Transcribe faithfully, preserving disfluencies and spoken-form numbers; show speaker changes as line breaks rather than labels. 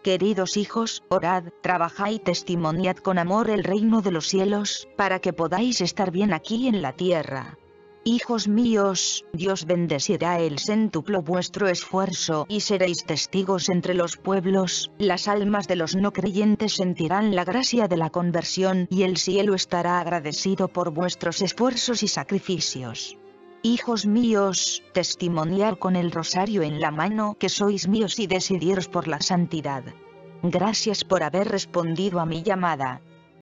Queridos hijos, orad, trabajad y testimoniad con amor el reino de los cielos, para que podáis estar bien aquí en la tierra. Hijos míos, Dios bendecirá el céntuplo vuestro esfuerzo y seréis testigos entre los pueblos, las almas de los no creyentes sentirán la gracia de la conversión y el cielo estará agradecido por vuestros esfuerzos y sacrificios. Hijos míos, testimoniar con el rosario en la mano que sois míos y decidiros por la santidad. Gracias por haber respondido a mi llamada.